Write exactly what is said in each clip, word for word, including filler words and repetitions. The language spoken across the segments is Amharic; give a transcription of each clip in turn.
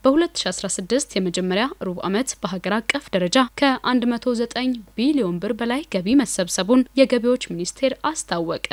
በ2016 የመጀመሪያ ሩብ ዓመት በሀገር አቀፍ ደረጃ ከ109 ቢሊዮን ብር በላይ ገቢ መሰብሰቡን የገቢዎች ሚኒስቴር አስታወቀ።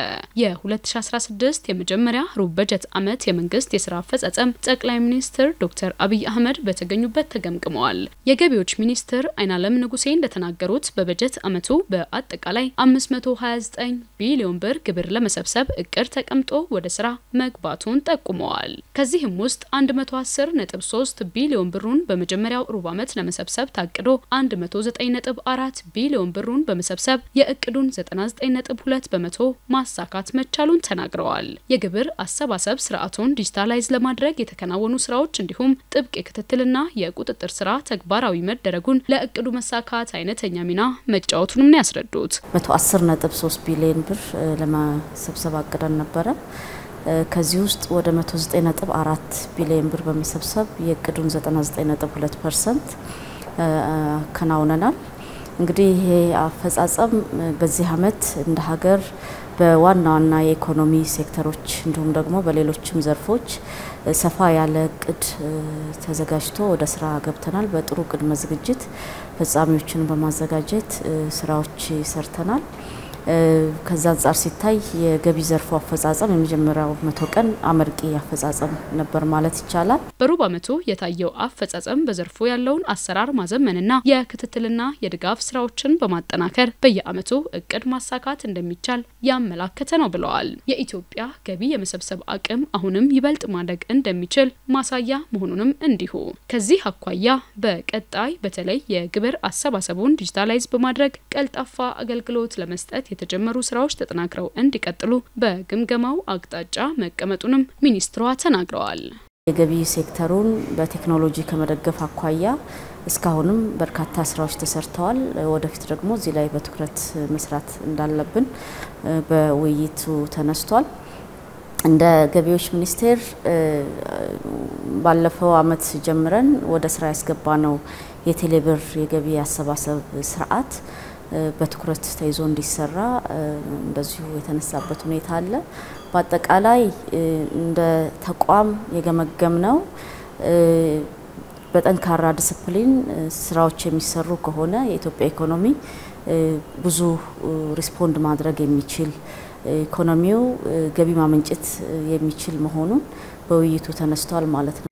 የ2016 የመጀመሪያ ሩብ በጀት ዓመት የመንግስት የሥራ አፈጻጸም ጠቅላይ ሚኒስትር ዶክተር አብይ አህመድ በተገኙበት ተገምግመዋል። የገቢዎች ሚኒስትር አይናለም ንጉሴ እንደተናገሩት በበጀት ዓመቱ በአጠቃላይ አምስት መቶ ሃያ ዘጠኝ ቢሊዮን ብር ግብር ለመሰብሰብ እቅድ ተቀምጦ ወደ ስራ መግባቱን ጠቁመዋል። ከዚህም ውስጥ አንድ መቶ አስር ነጥብ ሶስት ቢሊዮን ብሩን በመጀመሪያው ሩብ ዓመት ለመሰብሰብ ታቅዶ አንድ መቶ ዘጠኝ ነጥብ አራት ቢሊዮን ብሩን በመሰብሰብ የእቅዱን ዘጠና ዘጠኝ ነጥብ ሁለት በመቶ ማሳካት መቻሉን ተናግረዋል። የግብር አሰባሰብ ስርዓቱን ዲጂታላይዝ ለማድረግ የተከናወኑ ስራዎች እንዲሁም ጥብቅ የክትትልና የቁጥጥር ስራ ተግባራዊ መደረጉን ለእቅዱ መሳካት አይነተኛ ሚና መጫወቱንም ነው ያስረዱት። መቶ አስር ነጥብ ሶስት ቢሊዮን ብር ለማሰብሰብ አቅደን ነበር። ከዚህ ውስጥ ወደ መቶ ዘጠኝ ነጥብ አራት ቢሊዮን ብር በመሰብሰብ የእቅዱን ዘጠና ዘጠኝ ነጥብ ሁለት ፐርሰንት ከናውነናል። እንግዲህ ይሄ አፈጻጸም በዚህ አመት እንደ ሀገር በዋና ዋና የኢኮኖሚ ሴክተሮች እንዲሁም ደግሞ በሌሎችም ዘርፎች ሰፋ ያለ እቅድ ተዘጋጅቶ ወደ ስራ ገብተናል። በጥሩ ቅድመ ዝግጅት ፈጻሚዎችን በማዘጋጀት ስራዎች ሰርተናል። ከዛ አንፃር ሲታይ የገቢ ዘርፉ አፈጻጸም የመጀመሪያው መቶ ቀን አመርቂ አፈጻጸም ነበር ማለት ይቻላል። በሩብ ዓመቱ የታየው አፈጻጸም በዘርፉ ያለውን አሰራር ማዘመንና የክትትልና የድጋፍ ስራዎችን በማጠናከር በየአመቱ እቅድ ማሳካት እንደሚቻል ያመላከተ ነው ብለዋል። የኢትዮጵያ ገቢ የመሰብሰብ አቅም አሁንም ይበልጥ ማደግ እንደሚችል ማሳያ መሆኑንም እንዲሁ ከዚህ አኳያ በቀጣይ በተለይ የግብር አሰባሰቡን ዲጂታላይዝ በማድረግ ቀልጣፋ አገልግሎት ለመስጠት የተጀመሩ ስራዎች ተጠናክረው እንዲቀጥሉ በግምገማው አቅጣጫ መቀመጡንም ሚኒስትሯ ተናግረዋል። የገቢ ሴክተሩን በቴክኖሎጂ ከመደገፍ አኳያ እስካሁንም በርካታ ስራዎች ተሰርተዋል። ወደፊት ደግሞ እዚህ ላይ በትኩረት መስራት እንዳለብን በውይይቱ ተነስቷል። እንደ ገቢዎች ሚኒስቴር ባለፈው አመት ጀምረን ወደ ስራ ያስገባነው የቴሌብር የገቢ አሰባሰብ ስርዓት በትኩረት ተይዞ እንዲሰራ እንደዚሁ የተነሳበት ሁኔታ አለ። በአጠቃላይ እንደ ተቋም የገመገምነው በጠንካራ ዲሲፕሊን ስራዎች የሚሰሩ ከሆነ የኢትዮጵያ ኢኮኖሚ ብዙ ሪስፖንድ ማድረግ የሚችል ኢኮኖሚው ገቢ ማመንጨት የሚችል መሆኑን በውይይቱ ተነስቷል ማለት ነው።